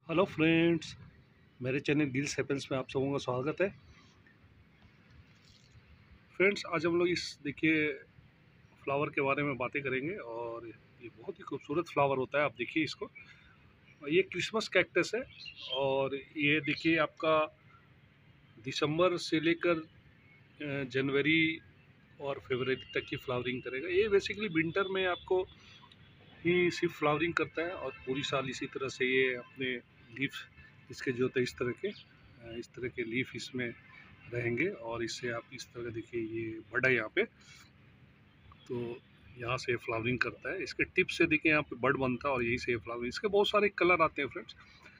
Hello friends, मेरे channel gills happens में आप सबों का स्वागत है। फ्रेंड्स, आज हम लोग इस देखिए फ्लावर के बारे में बातें करेंगे और ये बहुत ही खूबसूरत फ्लावर होता है। आप देखिए इसको, ये क्रिसमस कैक्टस है और ये देखिए आपका दिसंबर से लेकर जनवरी और फरवरी तक की फ्लावरिंग करेगा। ये बेसिकली विंटर में आपको ही सिर्फ फ्लावरिंग करता है और पूरी साल इसी तरह से ये अपने लीफ इसके जो होते हैं इस तरह के लीफ इसमें रहेंगे और इससे आप इस तरह देखिए ये बड है यहाँ पे, तो यहाँ से फ्लावरिंग करता है। इसके टिप से देखिए यहाँ पे बड बनता है और यही से फ्लावरिंग। इसके बहुत सारे कलर आते हैं फ्रेंड्स,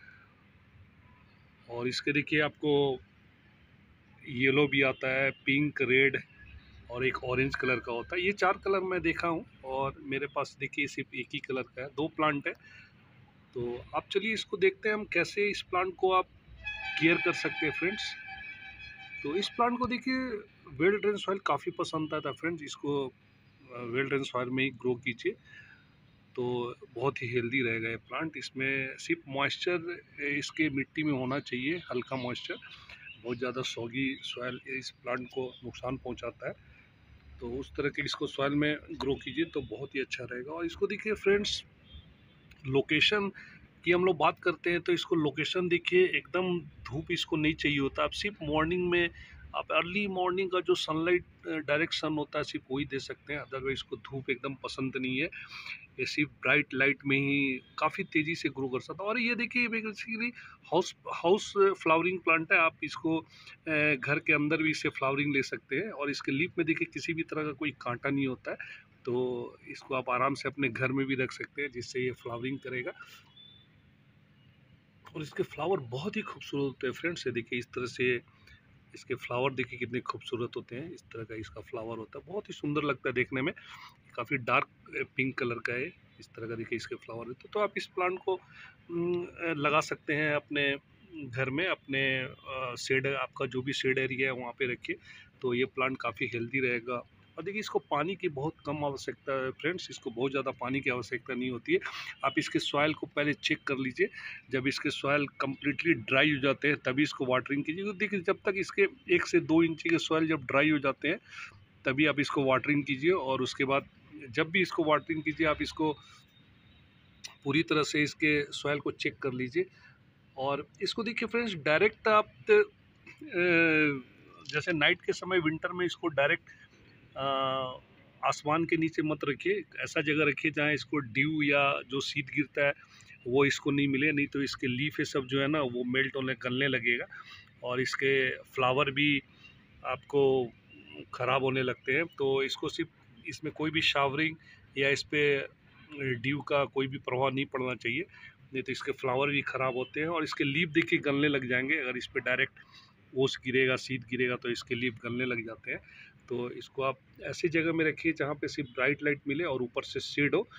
और इसके देखिए आपको येलो भी आता है, पिंक, रेड और एक ऑरेंज कलर का होता है। ये 4 कलर मैं देखा हूँ और मेरे पास देखिए सिर्फ एक ही कलर का है। 2 प्लांट है, तो आप चलिए इसको देखते हैं हम कैसे इस प्लांट को आप केयर कर सकते हैं फ्रेंड्स। तो इस प्लांट को देखिए वेल ड्रेन सॉइल काफ़ी पसंद आता है फ्रेंड्स। इसको वेल ड्रेन सॉइल में ही ग्रो कीजिए तो बहुत ही हेल्दी रहेगा ये प्लांट। इसमें सिर्फ मॉइस्चर इसके मिट्टी में होना चाहिए, हल्का मॉइस्चर। बहुत ज़्यादा सॉगी सॉइल इस प्लांट को नुकसान पहुंचाता है, तो उस तरह के इसको सॉइल में ग्रो कीजिए तो बहुत ही अच्छा रहेगा। और इसको देखिए फ्रेंड्स, लोकेशन की हम लोग बात करते हैं तो इसको लोकेशन देखिए, एकदम धूप इसको नहीं चाहिए होता। आप सिर्फ मॉर्निंग में, आप अर्ली मॉर्निंग का जो सनलाइट डायरेक्ट सन होता है सिर्फ वही दे सकते हैं। अदरवाइज इसको धूप एकदम पसंद नहीं है। ये सिर्फ ब्राइट लाइट में ही काफ़ी तेज़ी से ग्रो कर सकता है। और ये देखिए basically house house flowering plant है। आप इसको घर के अंदर भी इससे फ्लावरिंग ले सकते हैं और इसके लीफ में देखिए किसी भी तरह का कोई कांटा नहीं होता है, तो इसको आप आराम से अपने घर में भी रख सकते हैं जिससे ये फ्लावरिंग करेगा। और इसके फ्लावर बहुत ही खूबसूरत होते हैं फ्रेंड्स। ये देखिए इस तरह से इसके फ्लावर देखिए कितने खूबसूरत होते हैं। इस तरह का इसका फ्लावर होता है, बहुत ही सुंदर लगता है देखने में। काफ़ी डार्क पिंक कलर का है। इस तरह का देखिए इसके फ्लावर होते हैं। तो आप इस प्लांट को लगा सकते हैं अपने घर में। अपने शेड, आपका जो भी शेड एरिया है वहाँ पे रखिए, तो ये प्लांट काफ़ी हेल्दी रहेगा। और देखिए इसको पानी की बहुत कम आवश्यकता है फ्रेंड्स, इसको बहुत ज़्यादा पानी की आवश्यकता नहीं होती है। आप इसके सॉइल को पहले चेक कर लीजिए। जब इसके सॉइल कम्प्लीटली ड्राई हो जाते हैं तभी इसको वाटरिंग कीजिए। तो देखिए जब तक इसके 1 से 2 इंची के सॉइल जब ड्राई हो जाते हैं तभी आप इसको वाटरिंग कीजिए। और उसके बाद जब भी इसको वाटरिंग कीजिए आप इसको पूरी तरह से इसके सॉइल को चेक कर लीजिए। और इसको देखिए फ्रेंड्स, डायरेक्ट आप जैसे नाइट के समय विंटर में इसको डायरेक्ट आसमान के नीचे मत रखिए। ऐसा जगह रखिए जहाँ इसको ड्यू या जो शीत गिरता है वो इसको नहीं मिले, नहीं तो इसके लीफ सब जो है ना वो मेल्ट होने गलने लगेगा और इसके फ्लावर भी आपको ख़राब होने लगते हैं। तो इसको सिर्फ इसमें कोई भी शावरिंग या इस पर ड्यू का कोई भी प्रभाव नहीं पड़ना चाहिए, नहीं तो इसके फ्लावर भी ख़राब होते हैं और इसके लीफ देखिए गलने लग जाएंगे। अगर इस पर डायरेक्ट ओस गिरेगा, शीत गिरेगा तो इसके लीफ गलने लग जाते हैं। तो इसको आप ऐसी जगह में रखिए जहाँ पे सिर्फ ब्राइट लाइट मिले और ऊपर से शेड हो,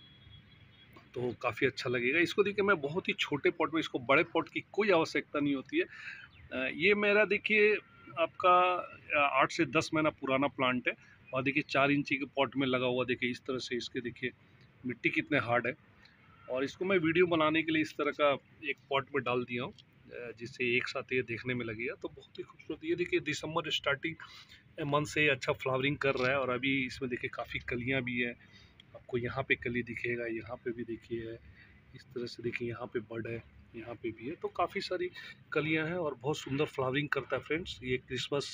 तो काफ़ी अच्छा लगेगा। इसको देखिए मैं बहुत ही छोटे पॉट में, इसको बड़े पॉट की कोई आवश्यकता नहीं होती है। ये मेरा देखिए आपका 8 से 10 महीना पुराना प्लांट है और देखिए 4 इंची के पॉट में लगा हुआ। देखिए इस तरह से इसके देखिए मिट्टी कितने हार्ड है। और इसको मैं वीडियो बनाने के लिए इस तरह का एक पॉट में डाल दिया हूँ जिससे एक साथ ये देखने में लगेगा तो बहुत ही खूबसूरत। ये देखिए दिसंबर स्टार्टिंग मंथ से अच्छा फ्लावरिंग कर रहा है और अभी इसमें देखिए काफ़ी कलियाँ भी है। आपको यहाँ पे कली दिखेगा, यहाँ पे भी देखिए इस तरह से देखिए यहाँ पे बड है, यहाँ पे भी है, तो काफ़ी सारी कलियाँ हैं और बहुत सुंदर फ्लावरिंग करता है फ्रेंड्स। ये क्रिसमस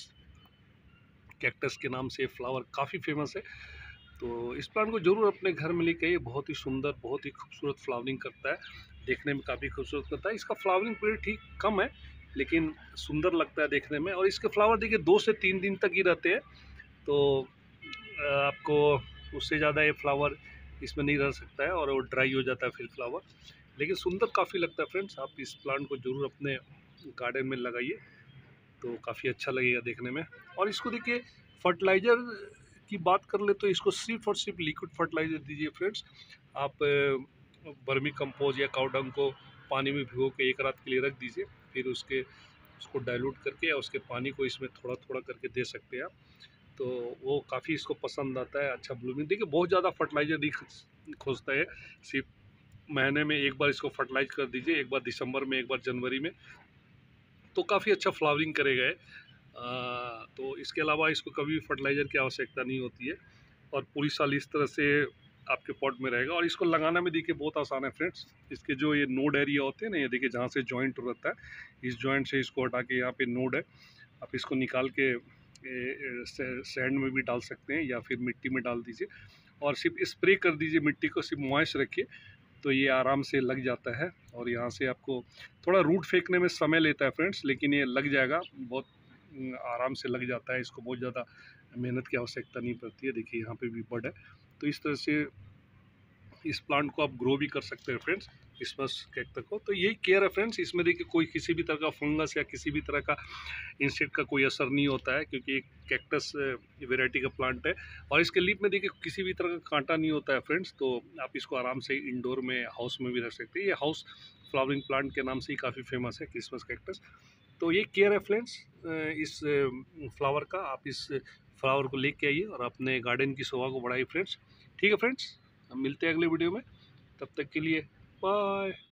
कैक्टस के नाम से फ्लावर काफ़ी फेमस है, तो इस प्लांट को जरूर अपने घर में लेके आइए। बहुत ही सुंदर, बहुत ही खूबसूरत फ्लावरिंग करता है, देखने में काफ़ी खूबसूरत करता है। इसका फ्लावरिंग पीरियड ठीक कम है लेकिन सुंदर लगता है देखने में। और इसके फ्लावर देखिए 2 से 3 दिन तक ही रहते हैं, तो आपको उससे ज़्यादा ये फ्लावर इसमें नहीं रह सकता है और वो ड्राई हो जाता है फिर फ्लावर। लेकिन सुंदर काफ़ी लगता है फ्रेंड्स। आप इस प्लांट को ज़रूर अपने गार्डन में लगाइए तो काफ़ी अच्छा लगेगा देखने में। और इसको देखिए फर्टिलाइज़र की बात कर ले तो इसको सिर्फ और सिर्फ लिक्विड फर्टिलाइज़र दीजिए फ्रेंड्स। आप वर्मी कंपोज या काउडंग को पानी में भिगो के 1 रात के लिए रख दीजिए, फिर उसको डाइल्यूट करके या उसके पानी को इसमें थोड़ा थोड़ा करके दे सकते हैं आप, तो वो काफ़ी इसको पसंद आता है। अच्छा ब्लूमिंग देखिए बहुत ज़्यादा फर्टिलाइज़र नहीं खोजता है, सिर्फ महीने में एक बार इसको फर्टिलाइज कर दीजिए, एक बार दिसंबर में, एक बार जनवरी में, तो काफ़ी अच्छा फ्लावरिंग करेगा ये। तो इसके अलावा इसको कभी भी फर्टिलाइज़र की आवश्यकता नहीं होती है और पूरी साल इस तरह से आपके पॉट में रहेगा। और इसको लगाना में देखिए बहुत आसान है फ्रेंड्स। इसके जो ये नोड एरिया होते हैं ना, ये देखिए जहाँ से जॉइंट रहता है, इस जॉइंट से इसको हटा के यहाँ पे नोड है, आप इसको निकाल के सैंड में भी डाल सकते हैं या फिर मिट्टी में डाल दीजिए और सिर्फ स्प्रे कर दीजिए, मिट्टी को सिर्फ मॉइस्ट रखिए, तो ये आराम से लग जाता है। और यहाँ से आपको थोड़ा रूट फेंकने में समय लेता है फ्रेंड्स, लेकिन ये लग जाएगा, बहुत आराम से लग जाता है। इसको बहुत ज़्यादा मेहनत की आवश्यकता नहीं पड़ती है। देखिए यहाँ पे भी बड है, तो इस तरह से इस प्लांट को आप ग्रो भी कर सकते हैं फ्रेंड्स, क्रिसमस कैक्टस को। तो यही केयर है फ्रेंड्स, इसमें देखिए कोई किसी भी तरह का फंगस या किसी भी तरह का इंसेक्ट का कोई असर नहीं होता है, क्योंकि एक कैक्टस वेराइटी का प्लांट है। और इसके लीफ में देखिए किसी भी तरह का कांटा नहीं होता है फ्रेंड्स, तो आप इसको आराम से इंडोर में, हाउस में भी रख सकते हैं। ये हाउस फ्लावरिंग प्लांट के नाम से ही काफ़ी फेमस है क्रिसमस कैक्टस। तो ये केयर है फ्रेंड्स इस फ्लावर का। आप इस फ्लावर को लेके आइए और अपने गार्डन की शोभा को बढ़ाइए फ्रेंड्स। ठीक है फ्रेंड्स, हम मिलते हैं अगले वीडियो में, तब तक के लिए बाय।